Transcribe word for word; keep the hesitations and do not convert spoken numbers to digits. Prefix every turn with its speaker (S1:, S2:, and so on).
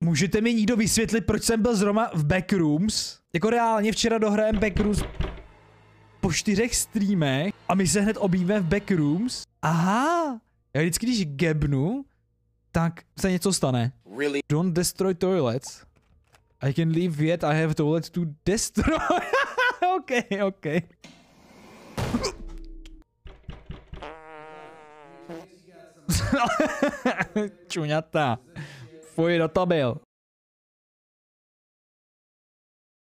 S1: Můžete mi někdo vysvětlit, proč jsem byl zrovna v Backrooms? Jako reálně včera dohrajem Backrooms po čtyřech streamech a my se hned objevíme v Backrooms. Aha, já vždycky, když gebnu, tak se něco stane.
S2: Really?
S1: Don't destroy toilets. I can leave yet I have toilet to destroy. OK, OK. Čuňata. Fuj, do to byl.